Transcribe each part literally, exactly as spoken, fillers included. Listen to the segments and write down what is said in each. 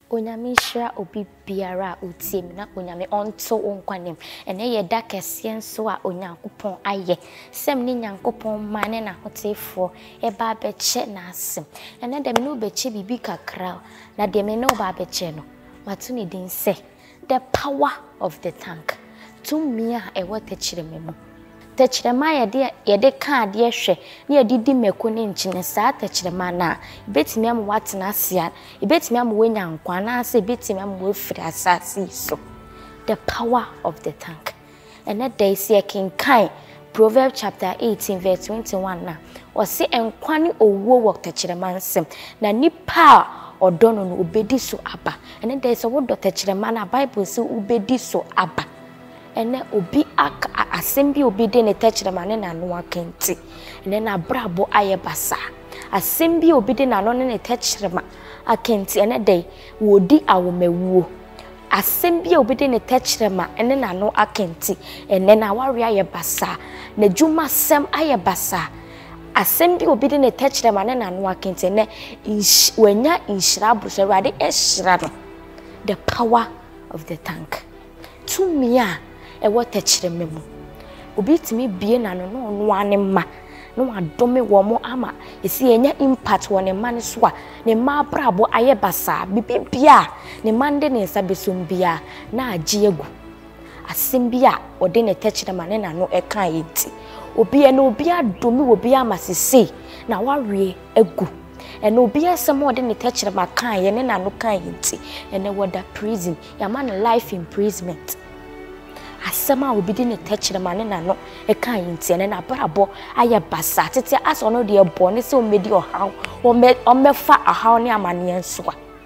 Onyame shira obi biara utiem na onyame onto onkwanem ene ye da kese nso a onyankopon aye sem ne nyankopon mane na hotefo e ba beche na asem ene dem no beche bibi kakra na dem no ba beche no matu ne din se the power of the tank to me a e wota chirememu tachirema ye de ye de ka de hwe na ye didi meko ne nchine saa tachirema na betimi am watena asia betimi am wenya nkwa na ase betimi am wofiri asase so the power of the tank and that day see king kai Proverbs chapter eighteen verse twenty-one na o se enkwa ne owo wo tachirema nsem na nipa odono no obedi so aba and there is a word tachirema na Bible say obedi so aba ene obi aka asembi obi de ne tachirema ne nanu akenti ene na brabo aye basa asembi obi de nanu ne tachirema akenti ene de wodi awomawuo asembi obi de ne tachirema ene nanu akenti ene na wari aye basa na juma sem aye basa asembi obi de ne tachirema ne nanu akenti ene wenya inshira buso rade eshira no the power of the tank to me e wota chirememu obi timi bie na no no ane ma no adome wo mo ama esi enya impact wo ne ma ne so a ne ma brabo aye basa bibia ne mande ne nsa besombia na agye egu asembia ode ne techirema ne na no e kan yenti obi e no obi adome obi ama sese na wawe egu ene obi asem ode ne techirema kan ye ne na no kan yenti ene woda prison ya man life imprisonment asema obi di ne tachirema ne nano e kan yinti ne na brabo aye basa tete aso no de ebo ne se o medi ohaw o me o mefa ahaw ne amane enso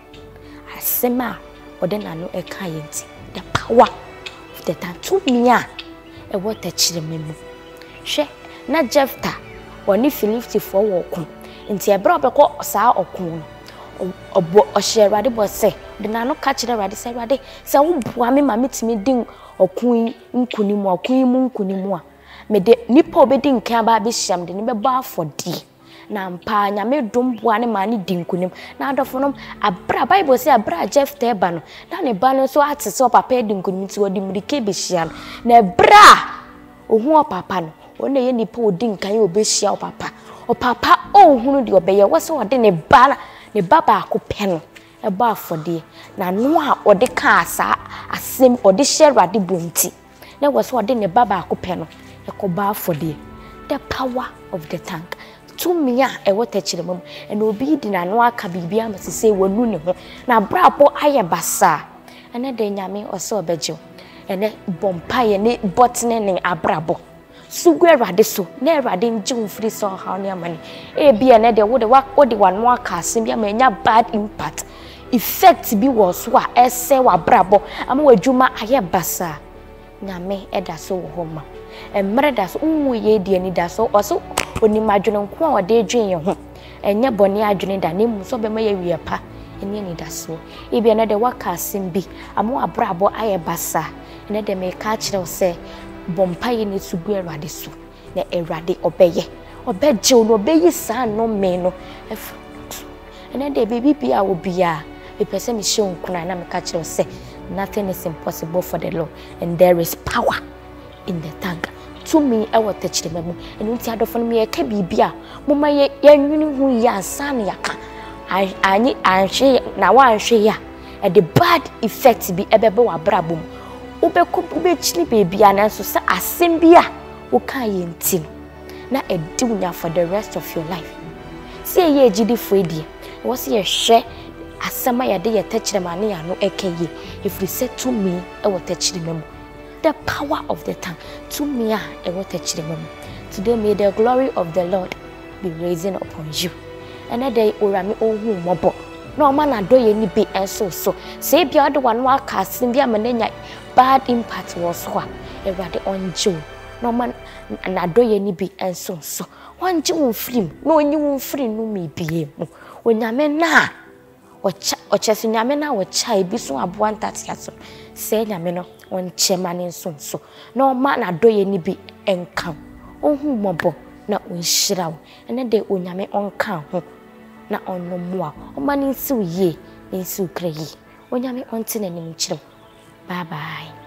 asema ode nano e kan yinti the power of the tank me a e wo tachirema mu hwe na Jefta oni Philistine fo wo ko nti e bra obekọ saa okun obo ohye bo se de nano ka kire Awurade se Awurade se wo bua me ma metimi din okun nkunimu okun mu nkunimu a me de nipa obedi nkan ba be hyiam de ne be ba afodi na mpa nyame dom bua ne ma ne din nkunim na adofo no abra Bible say abra Jefta eba no na ne ba no so atese o papa din nkunim ti wodi mrike be hyiam na bra ohu o papa no ona ye nipa odi nkan ye obe hyiam o papa o papa o hunu de obeye wo se ode ne ba ne baba akopɛ no e ba afode na no a ode ka asa asem ode hye Awurade bonti na wo so ode ne baba akopɛ no e ko ba afode the power of the tank to me a e wota chiremam and obi di na no aka bibia masese wanu ne ho na brabo aye basa ene de nyame o se obegye ene bompa ye ne botne ne abrabo sugu Awurade so na Awurade nje mfiri so ha ne amane e bia ne de wo de wa odi wanu aka asem bia manya bad impact effect bi wo so a ese wa brabo ama wadwuma aye basa nyame eda so wo homa emre da so unwu ye die ni da so oso oni madwene nko a ode dwen ye ho enye bone adwene da ne mu so be ma ye wie pa eni ni da so e bia ne de waka asem bi ama wa brabo aye basa ne de me ka kire se bompa ye ne sugu Awurade so na Awurade obeye obegye no obeyi saa no me no ene de baby bia obia e pese me hye nkuna na me ka kire se nothing is impossible for the Lord and there is power in the tank to me e what tachirema mu enu nti adofo no me ka bibia moma ye yanwini hu ya ansa na yaka anyi anhwe na wa anhwe ya e the bad effect bi ebebe wa brabom ubeko ubechini bibia na so sa asembia wo kan ye ntim na edi unya for the rest of your life say ye gidi fo edie wo se ye hwe asama ya de ye tachirema ne ya no ekeye if we say to me e wo tachirema mu the power of the tank to me a e wo tachirema mu today may the glory of the Lord be raising upon you and that day orami ohu mobo no man na do ye ni be enso so say bia ode wanu aka asim bia mananya bad impact was ho Awurade onje no man na do ye ni be enso so onje won film no onyi won free no me bie mu onyame na ocha ochese nyame na ocha ebi so aboa ntati aso se nyame no onche mane nso so no man na do ye ni be enka ohu mobo na onhyirawo ene de onyame onka ho na onomoa o mani nsi ye nsi ukreyi onyame onte nanim kyerem. Bye bye.